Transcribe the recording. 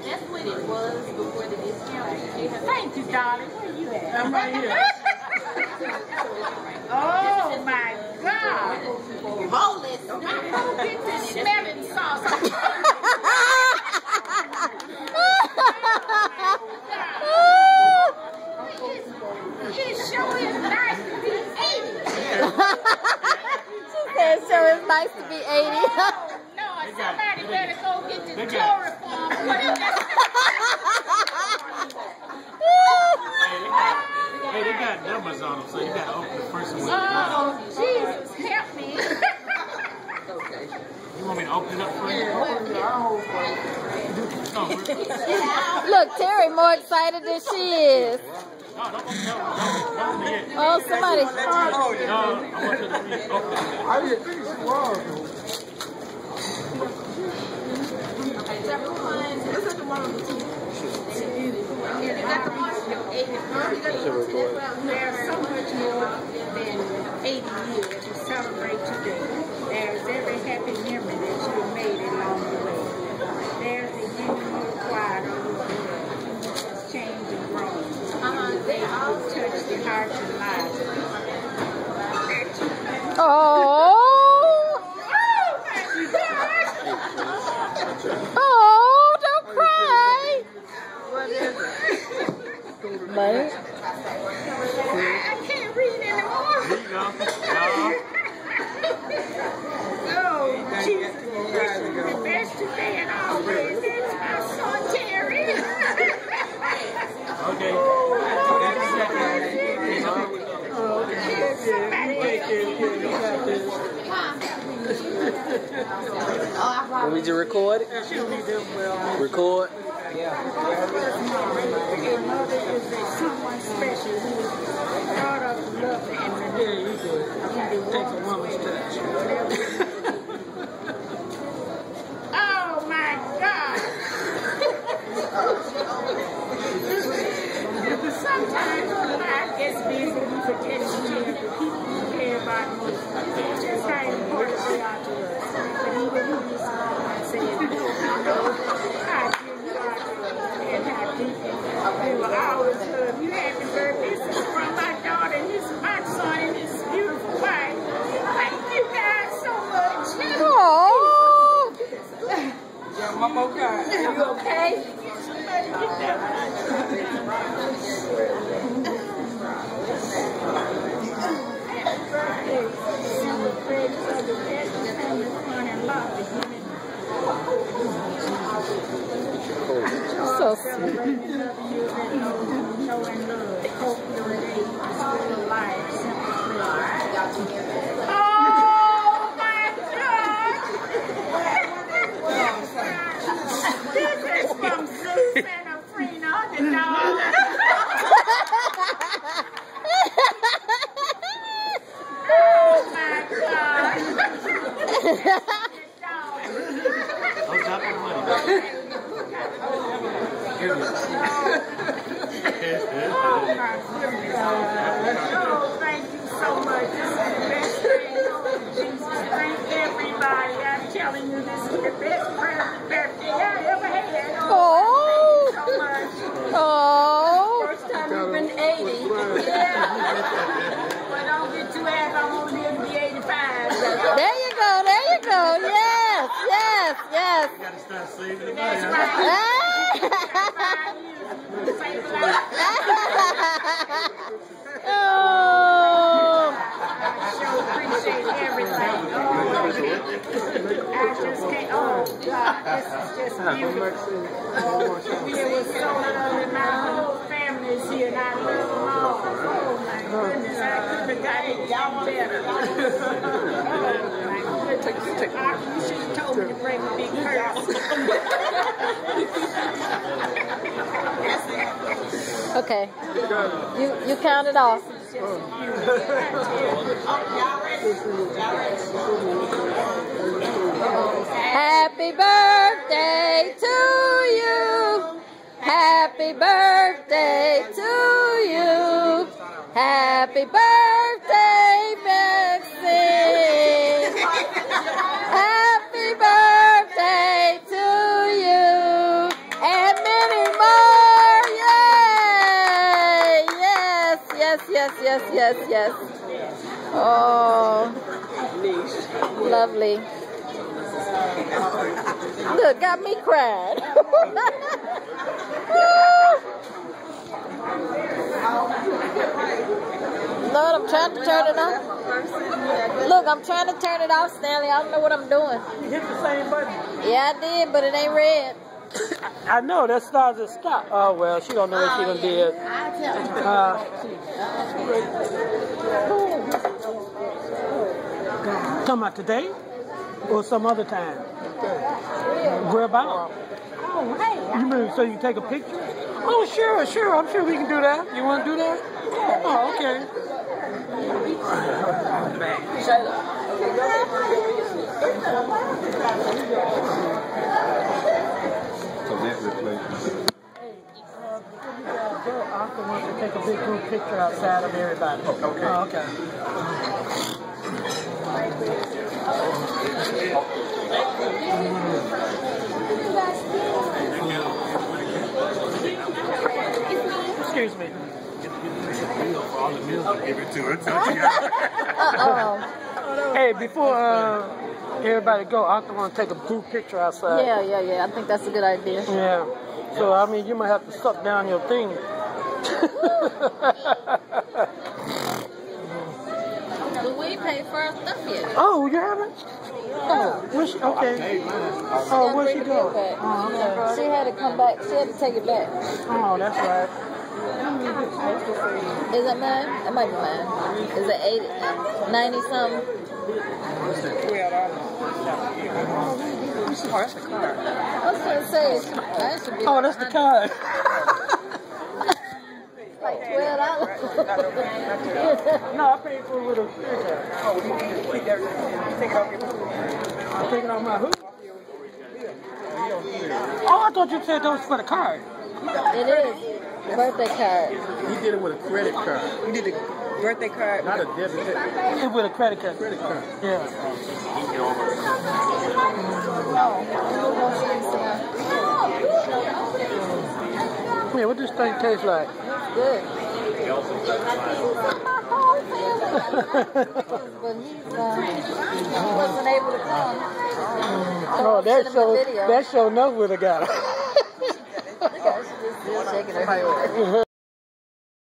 That's what it was before the discount. Thank you, darling. Where you at? I'm right here. Oh my God! Holy Get this smelling sauce. It sure is nice to be 80. She said, sure it's nice to be 80. Oh, Lord, somebody better go get the chloroform. Hey, they got numbers on them, so you got to open the first one. Oh, Jesus, help me. You want me to open it up for you? Look, Terry more excited than she is. No, don't open it. Oh, somebody. No, I want you to open it. I didn't think she was. Look at the one on the TV. You got the one on the 80. There's so much more than 80 years to celebrate today. There's every happy memory that you have made along the way. There's the union required on your way. It's changed and grown. They all touch the hearts and lives. Oh. Oh, don't cry. What is it? Money? I can't read anymore. Here you go. Oh, Jesus. The best today and always. That's my son, Terry. Okay. Did you record it? Record? Your mother is someone special who is thought of lovely and Takes a woman's touch. Oh my God! Sometimes life gets busy and you forget to care for people you care about most. Just how important they are to us. But even when you smile and say, how dear you are to us and how deep we will always love you. Happy birthday. This is from my daughter and this is my son and his beautiful wife. Thank you guys so much. Oh. One more card. You okay? Somebody get that Happy birthday. And the prayers of the best family, fun, and love to you. So sweet. Celebrating and loving you and know and love. Hope your days full of life. Simple prayer. Oh my God! This is from Zeus and Afrina, the dog. Oh my God! Don't drop the money. Give me. Oh my goodness. Oh, thank you so much. This is the best thing. Jesus, thank everybody. I'm telling you, this is the best birthday I ever had. Oh. Thank you so much. Oh. First time you've been 80. Yeah. Well, don't get too happy. I'm only going to be 85. There you go. There you go. Yes. Yes. Yes. You gotta start saving the money. That's Huh? right. Oh. I sure appreciate everything. Oh, I just can't. Oh, God, this is just beautiful. It was so lovely. My whole family is here, and I love them all. Oh, my goodness. I couldn't have got it y'all better. Oh, my goodness. You should have told me to bring a big purse. Okay. You count it off. Happy birthday to you. Happy birthday to you. Happy birthday, Maxine. Happy birthday to you. And yes. Oh, lovely. Look, got me crying. Lord, I'm trying to turn it off. Look, I'm trying to turn it off, Stanley. I don't know what I'm doing. You hit the same button. Yeah, I did, but it ain't red. I know, that starts to stop. Oh, well, she don't know what she done did. Talking about today? Or some other time? Where about? Oh, hey. You mean so you take a picture? Oh, sure. I'm sure we can do that. You want to do that? Oh, okay. Oscar wants to take a big group picture outside of everybody. Okay. Oh, okay. Excuse me. Hey, before everybody go, I want to take a group picture outside. Yeah. I think that's a good idea. Yeah. So, I mean, you might have to suck down your thing. We paid for our stuff yet. Oh, you haven't? Oh, where's she? Okay. Oh, where'd she go? Oh, okay. She had to come back. She had to take it back. Oh, that's right. Is that mine? That might be mine. Is it 80, 90 something? Oh, that's the card. I was going to say, that should be. Oh, that's the card. Like $12. No, I paid for it with a credit card. Oh, you take it off your hook? I'm taking off my hook? Oh, I thought you said that was for the card. It is. Birthday card. He did it with a credit card. You did the birthday card. Not a debit card. It with a credit card. Credit card. Yeah. Yeah, what does this thing taste like? Good. But he wasn't able to come. Oh, that show knows where to go. Look at her, she's just still shaking her head.